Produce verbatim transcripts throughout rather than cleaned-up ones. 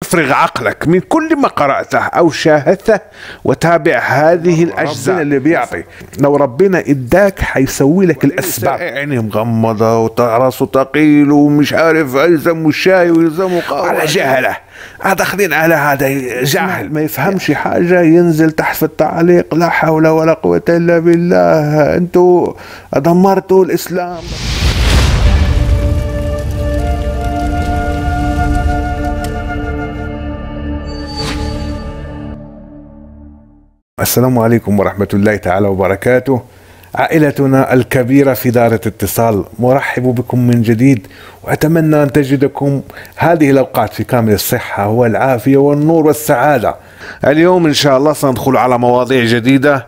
افرغ عقلك من كل ما قرأته أو شاهدته وتابع هذه الأجزاء اللي بيعطي. لو ربنا إداك حيسوي لك الأسباب. عيني مغمضة وتعرس وتقيل ومش عارف يلزموا الشاي ويلزموا قهوة على جهلة. داخلين على هذا جاهل ما يفهمش حاجة ينزل تحت في التعليق لا حول ولا قوة إلا بالله، أنتوا دمرتوا الإسلام. السلام عليكم ورحمة الله تعالى وبركاته. عائلتنا الكبيرة في دار اتصال، مرحب بكم من جديد، وأتمنى أن تجدكم هذه الأوقات في كامل الصحة والعافية والنور والسعادة. اليوم إن شاء الله سندخل على مواضيع جديدة.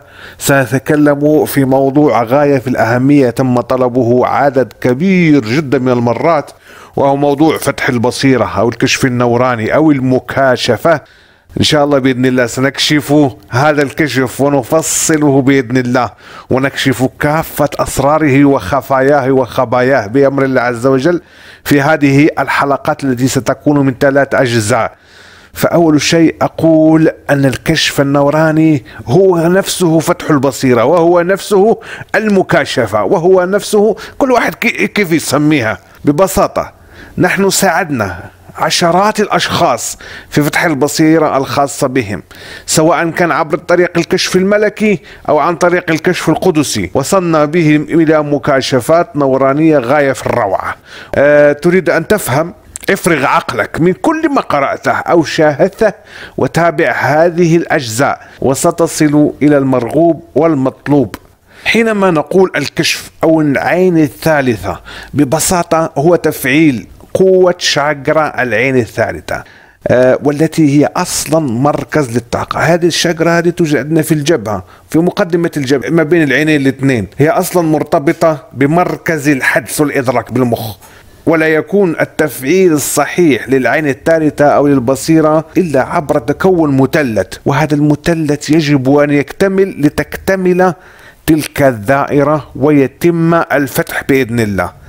سأتكلم في موضوع غاية في الأهمية تم طلبه عدد كبير جدا من المرات، وهو موضوع فتح البصيرة أو الكشف النوراني أو المكاشفة. إن شاء الله بإذن الله سنكشف هذا الكشف ونفصله بإذن الله، ونكشف كافة أسراره وخفاياه وخباياه بأمر الله عز وجل في هذه الحلقات التي ستكون من ثلاث أجزاء. فأول شيء أقول أن الكشف النوراني هو نفسه فتح البصيرة، وهو نفسه المكاشفة، وهو نفسه كل واحد كيف يسميها. ببساطة نحن ساعدنا عشرات الأشخاص في فتح البصيرة الخاصة بهم، سواء كان عبر طريق الكشف الملكي أو عن طريق الكشف القدسي. وصلنا بهم إلى مكاشفات نورانية غاية في الروعة. أه تريد أن تفهم؟ افرغ عقلك من كل ما قرأته أو شاهدته وتابع هذه الأجزاء وستصل إلى المرغوب والمطلوب. حينما نقول الكشف أو العين الثالثة ببساطة هو تفعيل قوة شاكرا العين الثالثة، أه والتي هي أصلا مركز للطاقة. هذه الشاكرا هذه توجد عندنا في الجبهة، في مقدمة الجبهة ما بين العينين الاثنين. هي أصلا مرتبطة بمركز الحدس والإدراك بالمخ، ولا يكون التفعيل الصحيح للعين الثالثة أو للبصيرة إلا عبر تكون مثلث، وهذا المثلث يجب أن يكتمل لتكتمل تلك الدائرة ويتم الفتح بإذن الله.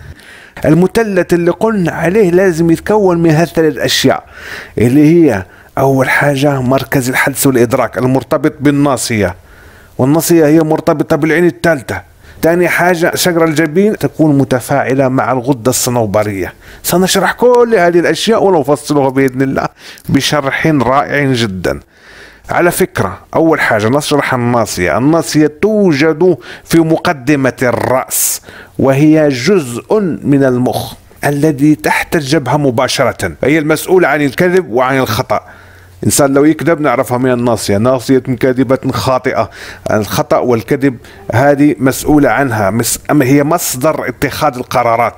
المثلث اللي قلنا عليه لازم يتكون من هالثلاث أشياء، اللي هي أول حاجة مركز الحدس والإدراك المرتبط بالناصية، والناصية هي مرتبطة بالعين الثالثة. ثاني حاجة شجرة الجبين تكون متفاعلة مع الغدة الصنوبرية. سنشرح كل هذه الأشياء ونفصلها بإذن الله بشرح رائع جدا. على فكرة أول حاجة نشرح الناصية. الناصية توجد في مقدمة الرأس، وهي جزء من المخ الذي تحت الجبهة مباشرة، هي المسؤولة عن الكذب وعن الخطأ. إنسان لو يكذب نعرفها من الناصية، ناصية كاذبة خاطئة. الخطأ والكذب هذه مسؤولة عنها، أما هي مصدر اتخاذ القرارات.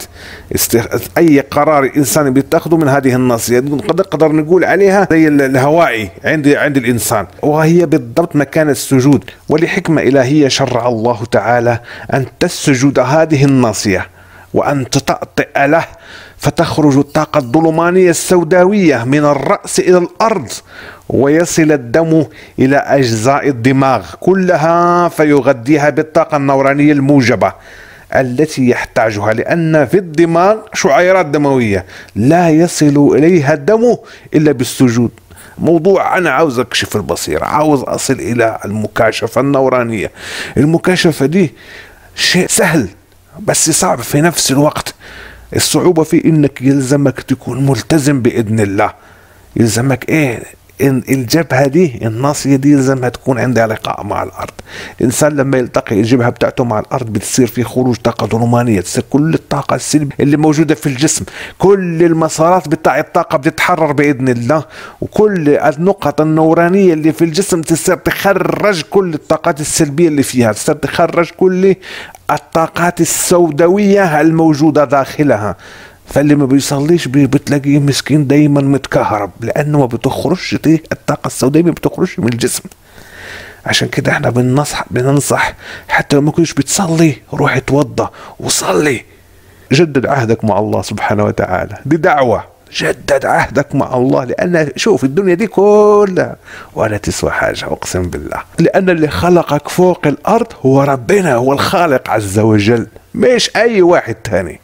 أي قرار إنسان بيتخذه من هذه الناصية نقدر نقول عليها زي الهوائي عند عند الإنسان، وهي بالضبط مكان السجود. ولحكمة إلهية شرع الله تعالى أن تسجد هذه الناصية وأن تطأطئ له، فتخرج الطاقة الظلمانية السوداوية من الرأس إلى الأرض، ويصل الدم إلى أجزاء الدماغ كلها فيغذيها بالطاقة النورانية الموجبة التي يحتاجها، لأن في الدماغ شعيرات دموية لا يصل إليها الدم إلا بالسجود. موضوع أنا عاوز أكشف البصيرة، عاوز أصل إلى المكاشفة النورانية. المكاشفة دي شيء سهل بس صعب في نفس الوقت. الصعوبة في انك يلزمك تكون ملتزم بإذن الله. يلزمك ايه؟ إن الجبهة دي الناصية دي يلزمها تكون عندها لقاء مع الأرض. الإنسان لما يلتقي الجبهة بتاعته مع الأرض بتصير في خروج طاقة ظلمانية، تصير كل الطاقة السلبية اللي موجودة في الجسم، كل المسارات بتاع الطاقة بتتحرر بإذن الله، وكل النقط النورانية اللي في الجسم تصير تخرج كل الطاقات السلبية اللي فيها، تصير تخرج كل الطاقات السوداوية الموجودة داخلها. فاللي ما بيصليش بتلاقيه مسكين دايما متكهرب، لانه ما بتخرجش الطاقه السوداويه، ما بتخرجش من الجسم. عشان كده احنا بننصح بننصح حتى لو ما كنتش بتصلي روح اتوضى وصلي، جدد عهدك مع الله سبحانه وتعالى. دي دعوه، جدد عهدك مع الله، لان شوف الدنيا دي كلها ولا تسوى حاجه اقسم بالله، لان اللي خلقك فوق الارض هو ربنا، هو الخالق عز وجل، مش اي واحد تاني.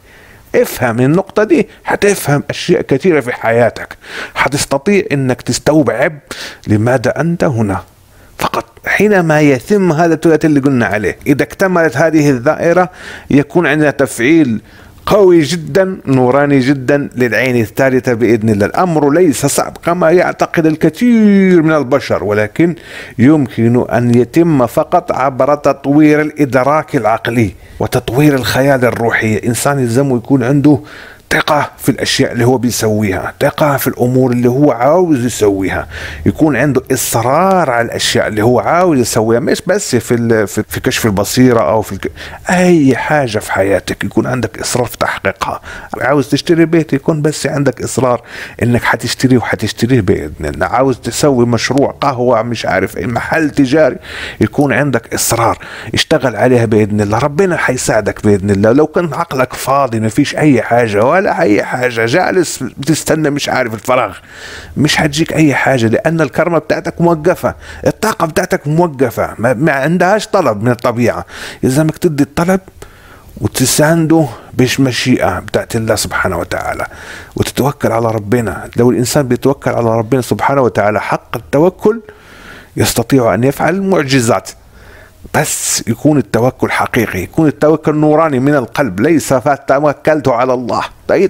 افهم النقطة دي، هتفهم اشياء كثيرة في حياتك، هتستطيع انك تستوعب لماذا انت هنا. فقط حينما يتم هذا الثلاثي اللي قلنا عليه، اذا اكتملت هذه الدائرة يكون عندنا تفعيل قوي جدا نوراني جدا للعين الثالثة بإذن الله. الأمر ليس صعب كما يعتقد الكثير من البشر، ولكن يمكن أن يتم فقط عبر تطوير الإدراك العقلي وتطوير الخيال الروحي. إنسان يلزم يكون عنده ثقة في الأشياء اللي هو بيسويها، ثقة في الأمور اللي هو عاوز يسويها، يكون عنده إصرار على الأشياء اللي هو عاوز يسويها، مش بس في في كشف البصيرة أو في الك... أي حاجة في حياتك يكون عندك إصرار في تحقيقها. عاوز تشتري بيت يكون بس عندك إصرار إنك حتشتريه وحتشتريه بإذن الله. عاوز تسوي مشروع قهوة مش عارف أي محل تجاري يكون عندك إصرار، اشتغل عليها بإذن الله، ربنا حيساعدك بإذن الله. لو كان عقلك فاضي ما فيش أي حاجة ولا اي حاجه، جالس بتستنى مش عارف الفراغ، مش هتجيك اي حاجه، لان الكرمه بتاعتك موقفه، الطاقه بتاعتك موقفه، ما, ما عندهاش طلب من الطبيعه. يلزمك تدي الطلب وتسانده بالمشيئه بتاعت الله سبحانه وتعالى وتتوكل على ربنا. لو الانسان بيتوكل على ربنا سبحانه وتعالى حق التوكل يستطيع ان يفعل المعجزات، بس يكون التوكل حقيقي، يكون التوكل نوراني من القلب، ليس فتوكلت على الله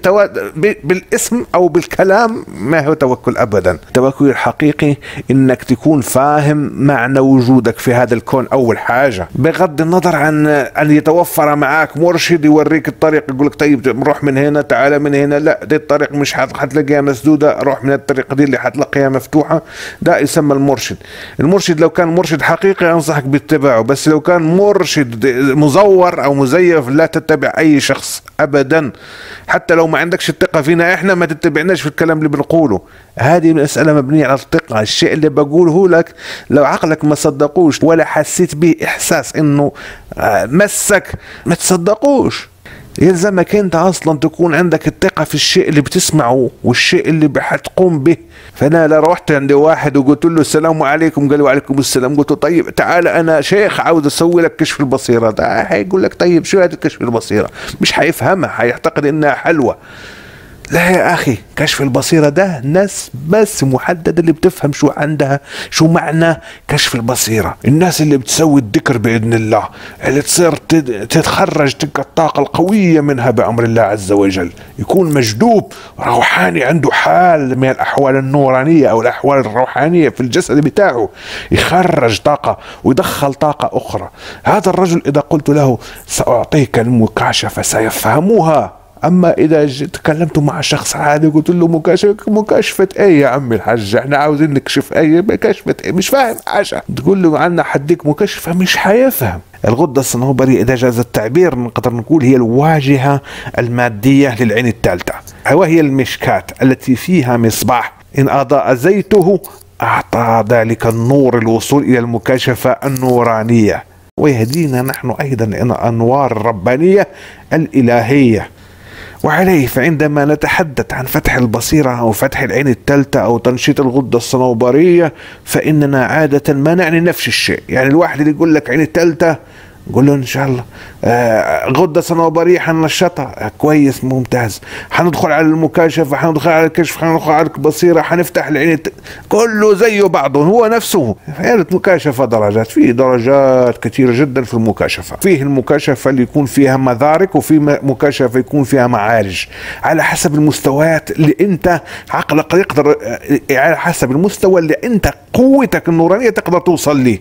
بالاسم او بالكلام، ما هو توكل ابدا. التوكل الحقيقي انك تكون فاهم معنى وجودك في هذا الكون اول حاجه، بغض النظر عن ان يتوفر معك مرشد يوريك الطريق، يقول لك طيب روح من هنا تعال من هنا، لا دي الطريق مش حتلاقيها مسدوده، روح من الطريق دي اللي حتلاقيها مفتوحه، ده يسمى المرشد. المرشد لو كان مرشد حقيقي انصحك باتباعه، بس لو كان مرشد مزور او مزيف لا تتبع اي شخص ابدا، حتى لو ما عندكش الثقة فينا احنا ما تتبعناش في الكلام اللي بنقوله. هذه مسألة مبنية على الثقة. الشيء اللي بقوله لك لو عقلك ما صدقوش ولا حسيت به احساس انه مسك ما تصدقوش. يلزمك انت اصلا تكون عندك الثقة في الشيء اللي بتسمعه والشيء اللي حتقوم به. فانا لا رحت عند واحد وقلت له السلام عليكم، قال وعليكم السلام، قلت له طيب تعال انا شيخ عاوز اسوي لك كشف البصيرة، ده هيقول لك طيب شو هذا كشف البصيرة؟ مش هيفهمها، هيعتقد انها حلوة. لا يا اخي، كشف البصيرة ده ناس بس محددة اللي بتفهم شو عندها، شو معنى كشف البصيرة. الناس اللي بتسوي الذكر بإذن الله، اللي تصير تتخرج تلك الطاقة القوية منها بأمر الله عز وجل، يكون مجذوب روحاني، عنده حال من الأحوال النورانية أو الأحوال الروحانية في الجسد بتاعه، يخرج طاقة ويدخل طاقة أخرى. هذا الرجل إذا قلت له سأعطيك المكاشفة سيفهموها. اما اذا تكلمت مع شخص عادي قلت له مكاشفة مكاشفة ايه يا عم الحاج، احنا عاوزين نكشف ايه مكاشفة ايه، مش فاهم حاجة، تقول له عنا حديك مكاشفة مش حيفهم. الغدة الصنوبرية إذا جاز التعبير نقدر نقول هي الواجهة المادية للعين الثالثة، وهي المشكات التي فيها مصباح إن أضاء زيته أعطى ذلك النور الوصول إلى المكاشفة النورانية، ويهدينا نحن أيضا إلى الأنوار الربانية الإلهية. وعليه فعندما نتحدث عن فتح البصيرة أو فتح العين الثالثة أو تنشيط الغدة الصنوبرية فإننا عادة ما نعني نفس الشيء. يعني الواحد اللي يقول لك عين الثالثة قول له إن شاء الله آه غدة صنوبرية حننشطها، آه كويس ممتاز، حندخل على المكاشفة، حندخل على الكشف، حندخل على البصيرة، حنفتح العين الت... كله زيه بعضه هو نفسه. يعني المكاشفة درجات، فيه درجات كثيرة جدا في المكاشفة. فيه المكاشفة اللي يكون فيها مدارك، وفي مكاشفة يكون فيها معارج، على حسب المستويات اللي انت عقلك يقدر، على حسب المستوى اللي انت قوتك النورانية تقدر توصل ليه،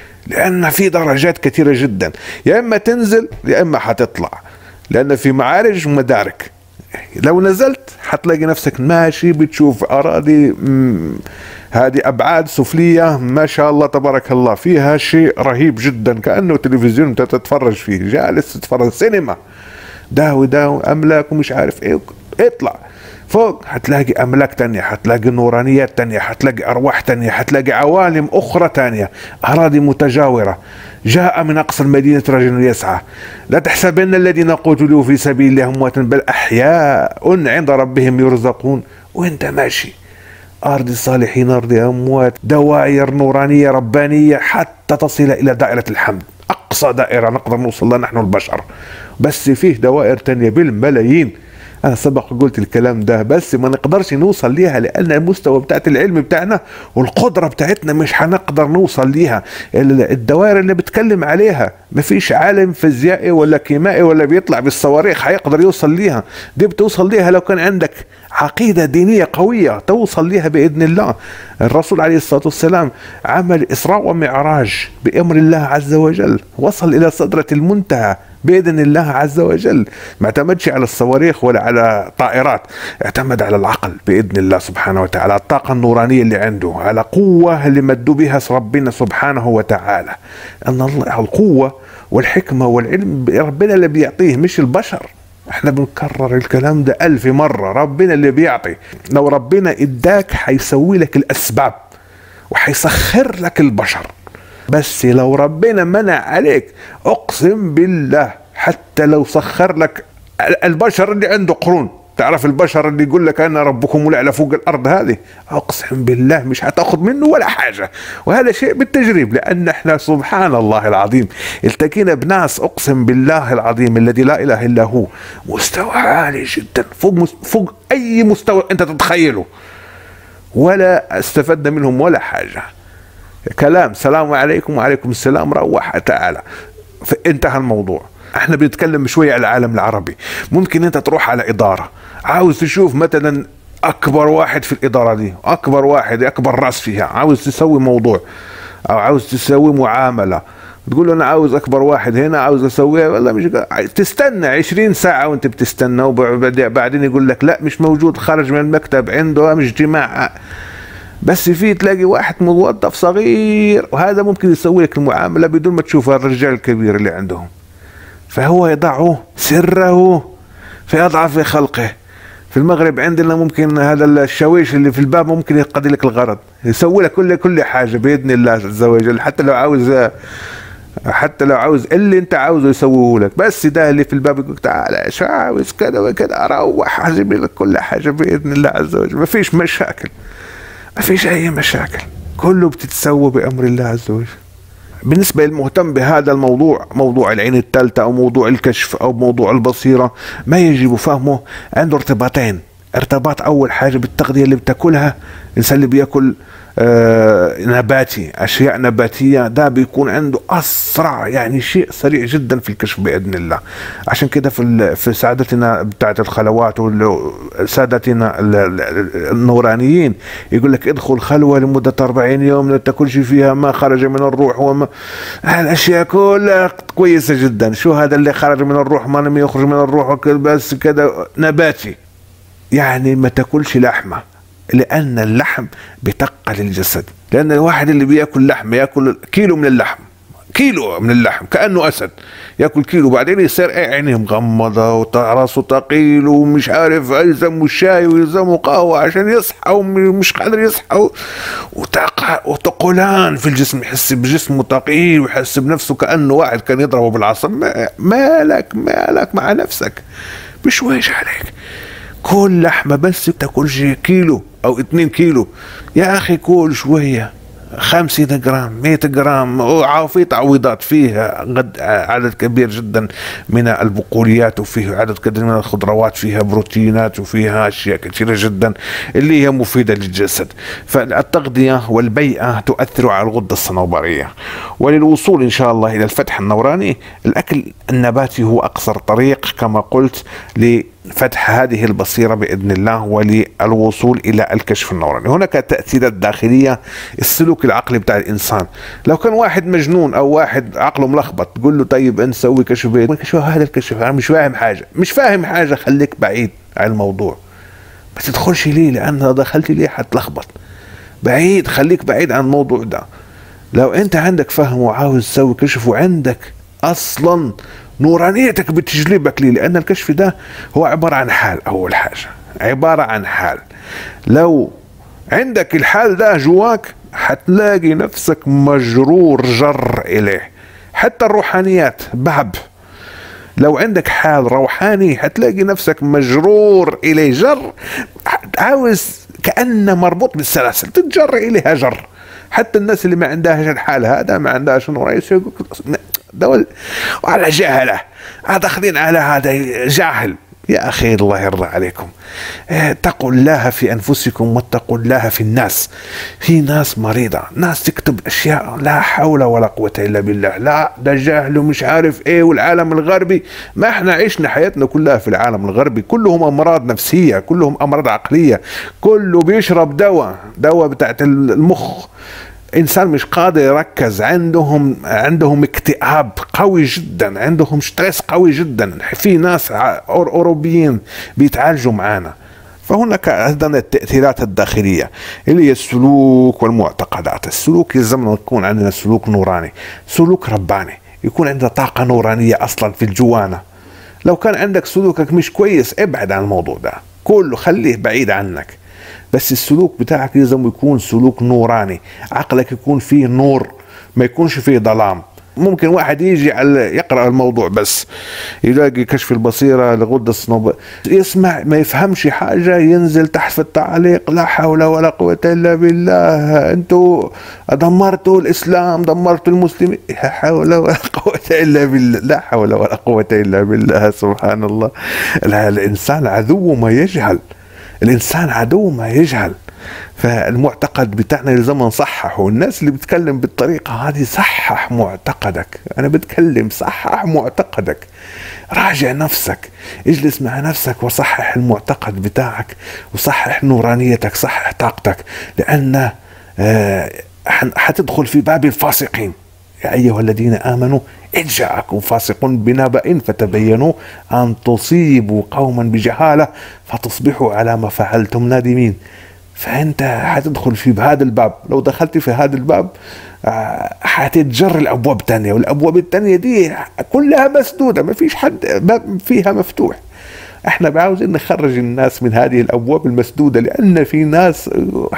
لأن في درجات كثيرة جدا، يا إما تنزل يا إما حتطلع، لأن في معارج ومدارك. لو نزلت حتلاقي نفسك ماشي بتشوف أراضي هذه أبعاد سفلية ما شاء الله تبارك الله، فيها شيء رهيب جدا كأنه تلفزيون أنت تتفرج فيه، جالس تتفرج سينما، ده وده أملاك ومش عارف إيه. اطلع فوق هتلاقي أملاك تانية، هتلاقي نورانيات تانية، هتلاقي أرواح تانية، هتلاقي عوالم أخرى تانية، أراضي متجاورة. جاء من أقصى المدينة رجل يسعى، لا تحسبن الذين قتلوا في سبيل الله أموات بل أحياء عند ربهم يرزقون. وأنت ماشي أرض الصالحين أرض أموات، دوائر نورانية ربانية حتى تصل إلى دائرة الحمد، أقصى دائرة نقدر نوصل لها نحن البشر. بس فيه دوائر تانية بالملايين انا سبق قلت الكلام ده، بس ما نقدرش نوصل ليها لان المستوى بتاعت العلم بتاعنا والقدرة بتاعتنا مش هنقدر نوصل ليها. الدوائر اللي بتكلم عليها مفيش عالم فيزيائي ولا كيمائي ولا بيطلع بالصواريخ هيقدر يوصل ليها. دي بتوصل ليها لو كان عندك عقيدة دينية قوية توصل ليها بإذن الله. الرسول عليه الصلاة والسلام عمل إسراء ومعراج بأمر الله عز وجل، وصل إلى صدرة المنتهى بإذن الله عز وجل، ما اعتمدش على الصواريخ ولا على طائرات، اعتمد على العقل بإذن الله سبحانه وتعالى، الطاقة النورانية اللي عنده، على قوة اللي مدوا بها ربنا سبحانه وتعالى. أن الله القوة والحكمة والعلم ربنا اللي بيعطيه مش البشر. احنا بنكرر الكلام ده ألف مرة، ربنا اللي بيعطي. لو ربنا اداك حيسوي لك الأسباب وحيسخر لك البشر، بس لو ربنا منع عليك اقسم بالله حتى لو سخر لك البشر اللي عنده قرون، تعرف البشر اللي يقول لك انا ربكم الاعلى فوق الارض، هذه اقسم بالله مش هتاخذ منه ولا حاجه. وهذا شيء بالتجريب، لان احنا سبحان الله العظيم التقينا بناس اقسم بالله العظيم الذي لا اله الا هو مستوى عالي جدا فوق فوق اي مستوى انت تتخيله، ولا استفدنا منهم ولا حاجه. كلام سلام عليكم وعليكم السلام روح تعالى، انتهى الموضوع. احنا بنتكلم شوية على العالم العربي. ممكن انت تروح على ادارة عاوز تشوف مثلا اكبر واحد في الادارة دي، اكبر واحد اكبر راس فيها، عاوز تسوي موضوع او عاوز تسوي معاملة، تقول له انا عاوز اكبر واحد هنا عاوز اسويها، ولا مش تستنى عشرين ساعة وانت بتستنى، وبعدين يقول لك لا مش موجود، خرج من المكتب عنده مش اجتماع. بس في تلاقي واحد موظف صغير وهذا ممكن يسوي لك المعاملة بدون ما تشوف الرجال الكبير اللي عندهم، فهو يضع سره في أضعف خلقه. في المغرب عندنا ممكن هذا الشويش اللي في الباب ممكن يقضي لك الغرض، يسوي لك كل كل حاجة بإذن الله عز وجل، حتى لو عاوز حتى لو عاوز اللي انت عاوزه يسويه لك، بس ده اللي في الباب يقول تعال ايش عاوز كذا وكذا، اروح اجيب لك كل حاجة بإذن الله عز وجل، ما فيش مشاكل، ما فيش اي مشاكل، كله بتتسوى بامر الله عز وجل. بالنسبة للمهتم بهذا الموضوع، موضوع العين الثالثة او موضوع الكشف او موضوع البصيرة، ما يجب فهمه عنده ارتباطين. ارتباط اول حاجة بالتغذية اللي بتاكلها، الانسان اللي بياكل آه نباتي، اشياء نباتيه، ده بيكون عنده اسرع، يعني شيء سريع جدا في الكشف باذن الله. عشان كده في في سعادتنا بتاعت الخلوات وسادتنا النورانيين يقول لك ادخل خلوه لمده أربعين يوم لا تاكلش فيها ما خرج من الروح، وما الاشياء كلها كويسه جدا. شو هذا اللي خرج من الروح؟ ما لم يخرج من الروح بس كده نباتي، يعني ما تاكلش لحمه، لأن اللحم بتقل الجسد. لأن الواحد اللي بياكل لحم ياكل كيلو من اللحم، كيلو من اللحم كأنه أسد، ياكل كيلو بعدين يصير عينيه مغمضة وراسه ثقيل ومش عارف، يلزمه الشاي ويلزمه قهوة عشان يصحى ومش قادر يصحى، وتقولان في الجسم، يحس بجسمه ثقيل ويحس بنفسه كأنه واحد كان يضربه بالعصا. مالك مالك مع نفسك، بشويش عليك، كل لحمة بس تاكلش كيلو او اتنين كيلو، يا اخي كل شوية خمسين جرام مية جرام، وفي تعويضات فيها عدد كبير جدا من البقوليات، وفيه عدد كبير من الخضروات، فيها بروتينات وفيها اشياء كثيرة جدا اللي هي مفيدة للجسد. فالتغذية والبيئة تؤثر على الغدة الصنوبرية. وللوصول ان شاء الله الى الفتح النوراني، الاكل النباتي هو اقصر طريق كما قلت لفتح هذه البصيرة بإذن الله وللوصول إلى الكشف النوراني. هناك تأثيرات داخلية، السلوك العقلي بتاع الإنسان. لو كان واحد مجنون أو واحد عقله ملخبط تقول له طيب أنت سوي كشف بيت، شو هذا الكشف؟ أنا مش فاهم حاجة، مش فاهم حاجة، خليك بعيد عن الموضوع، ما تدخلش ليه، لأن دخلت ليه حتلخبط. بعيد، خليك بعيد عن الموضوع ده. لو أنت عندك فهم وعاوز تسوي كشف وعندك أصلا نورانيتك بتجلبك ليه، لأن الكشف ده هو عبارة عن حال. أول حاجة عبارة عن حال، لو عندك الحال ده جواك هتلاقي نفسك مجرور جر إليه. حتى الروحانيات بحب، لو عندك حال روحاني هتلاقي نفسك مجرور إليه جر، عاوز كأنه مربوط بالسلاسل تتجر إليها جر. حتى الناس اللي ما عندهاش الحال هذا، ما عندهاش نور، دول وعلى جهله داخلين على هذا جاهل، يا أخي الله يرضى عليكم، اتقوا الله في أنفسكم واتقوا الله في الناس. في ناس مريضة، ناس تكتب أشياء لا حول ولا قوة إلا بالله، لا ده جهل ومش عارف إيه والعالم الغربي. ما إحنا عشنا حياتنا كلها في العالم الغربي، كلهم أمراض نفسية، كلهم أمراض عقلية، كله بيشرب دواء دواء بتاعت المخ. انسان مش قادر يركز، عندهم عندهم اكتئاب قوي جدا، عندهم ستريس قوي جدا. في ناس اوروبيين بيتعالجوا معانا. فهناك ايضا التاثيرات الداخليه اللي هي السلوك والمعتقدات. السلوك يلزم أن يكون عندنا سلوك نوراني، سلوك رباني، يكون عندنا طاقه نورانيه اصلا في الجوانا. لو كان عندك سلوكك مش كويس ابعد عن الموضوع ده كله، خليه بعيد عنك. بس السلوك بتاعك لازم يكون سلوك نوراني، عقلك يكون فيه نور، ما يكونش فيه ظلام. ممكن واحد يجي على يقرأ الموضوع بس يلاقي كشف البصيرة لغدة الصنوبر، يسمع ما يفهمش حاجة، ينزل تحت في التعليق لا حول ولا قوة إلا بالله، أنتوا دمرتوا الإسلام، دمرتوا المسلمين. لا حول ولا قوة إلا بالله، لا حول ولا قوة إلا بالله. سبحان الله. الإنسان عدو ما يجهل، الإنسان عدو ما يجهل. فالمعتقد بتاعنا لازم نصححه. الناس اللي بتتكلم بالطريقة هذه صحح معتقدك. أنا بتكلم صحح معتقدك، راجع نفسك، اجلس مع نفسك وصحح المعتقد بتاعك، وصحح نورانيتك، صحح طاقتك، لأن آه حتدخل في باب الفاسقين. يا أيها الذين آمنوا إن جاءكم فاسق بنبأ فتبينوا أن تصيبوا قوما بجهالة فتصبحوا على ما فعلتم نادمين. فأنت حتدخل في هذا الباب. لو دخلت في هذا الباب حتتجر الأبواب الثانية، والأبواب الثانية دي كلها مسدودة، ما فيش حد باب فيها مفتوح. احنا عاوزين نخرج الناس من هذه الابواب المسدوده، لان في ناس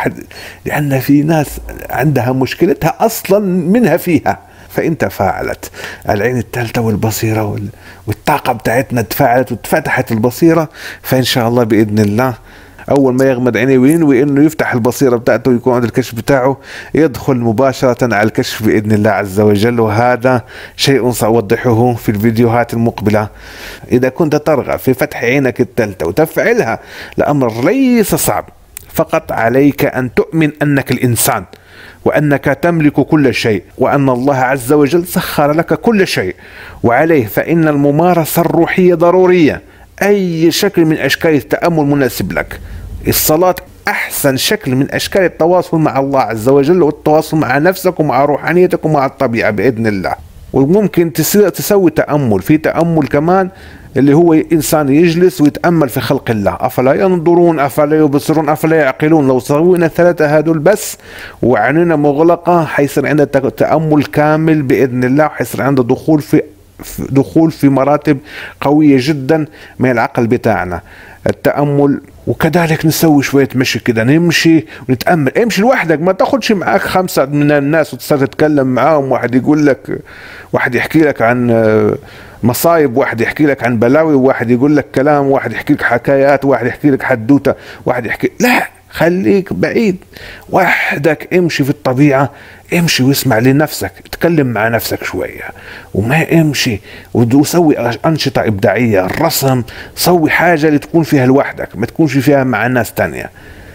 لان في ناس عندها مشكلتها اصلا منها فيها. فانت فاعلت العين الثالثه والبصيره والطاقه بتاعتنا تفاعلت واتفتحت البصيره، فان شاء الله باذن الله اول ما يغمض عينيه وينوي انه يفتح البصيره بتاعته ويكون عند الكشف بتاعه، يدخل مباشره على الكشف باذن الله عز وجل. وهذا شيء ساوضحه في الفيديوهات المقبله. اذا كنت ترغب في فتح عينك الثالثه وتفعلها، الامر ليس صعب، فقط عليك ان تؤمن انك الانسان، وأنك تملك كل شيء، وأن الله عز وجل سخر لك كل شيء. وعليه فإن الممارسة الروحية ضرورية. أي شكل من أشكال التأمل مناسب لك. الصلاة أحسن شكل من أشكال التواصل مع الله عز وجل، والتواصل مع نفسك ومع روحانيتك ومع الطبيعة بإذن الله. وممكن تسوي تأمل، في تأمل كمان اللي هو إنسان يجلس ويتأمل في خلق الله. أفلا ينظرون، أفلا يبصرون، أفلا يعقلون. لو سوينا الثلاثة هذول بس وعيننا مغلقة حيصير عندنا تأمل كامل بإذن الله، وحيصير عندنا دخول في دخول في مراتب قوية جدا من العقل بتاعنا. التأمل، وكذلك نسوي شوية مشي كده، نمشي ونتأمل. امشي لوحدك، ما تاخدش معاك خمسة من الناس وتصير تتكلم معاهم، واحد يقول لك، واحد يحكي لك عن مصايب، واحد يحكي لك عن بلاوي، واحد يقول لك كلام، واحد يحكي لك حكايات، واحد يحكي لك حدوتة، واحد يحكي. لا، خليك بعيد وحدك، امشي في الطبيعة، امشي واسمع لنفسك، اتكلم مع نفسك شوية، وما امشي وسوي أنشطة إبداعية، الرسم، سوي حاجة اللي تكون فيها لوحدك، ما تكونش فيها مع ناس تانية.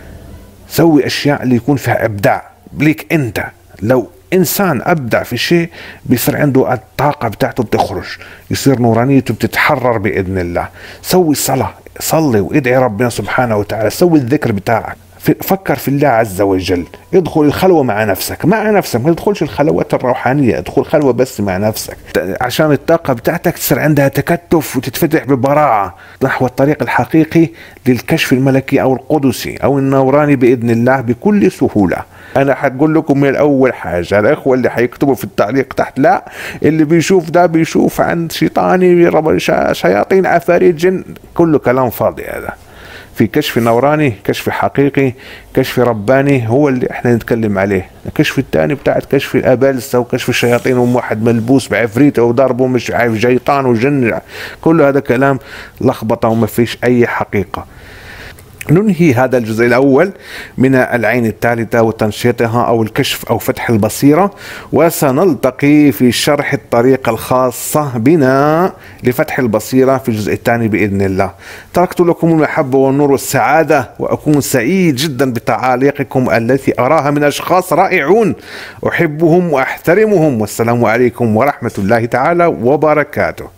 سوي أشياء اللي يكون فيها إبداع ليك أنت. لو إنسان أبدع في شيء بيصير عنده الطاقة بتاعته بتخرج، يصير نورانيته بتتحرر بإذن الله. سوي صلاة، صلي وادعي ربنا سبحانه وتعالى، سوي الذكر بتاعك، فكر في الله عز وجل، ادخل الخلوة مع نفسك، مع نفسك، ما تدخلش الخلوات الروحانية، ادخل خلوة بس مع نفسك، عشان الطاقة بتاعتك تصير عندها تكتف وتتفتح ببراعة نحو الطريق الحقيقي للكشف الملكي أو القدسي أو النوراني بإذن الله بكل سهولة. أنا حقول لكم من أول حاجة، الأخوة اللي حيكتبوا في التعليق تحت، لا اللي بيشوف ده بيشوف عند شيطاني، شياطين، عفاريت، جن، كله كلام فاضي. هذا في كشف نوراني، كشف حقيقي، كشف رباني هو اللي احنا نتكلم عليه. الكشف الثاني بتاعت كشف الابالسه وكشف الشياطين وواحد ملبوس بعفريت او ضربه مش عارف شيطان وجن، كل هذا كلام لخبطه وما فيش اي حقيقه. ننهي هذا الجزء الأول من العين الثالثة وتنشيطها أو الكشف أو فتح البصيرة، وسنلتقي في شرح الطريقة الخاصة بنا لفتح البصيرة في الجزء الثاني بإذن الله. تركت لكم المحبة والنور والسعادة، وأكون سعيد جدا بتعاليقكم التي أراها من أشخاص رائعون أحبهم وأحترمهم، والسلام عليكم ورحمة الله تعالى وبركاته.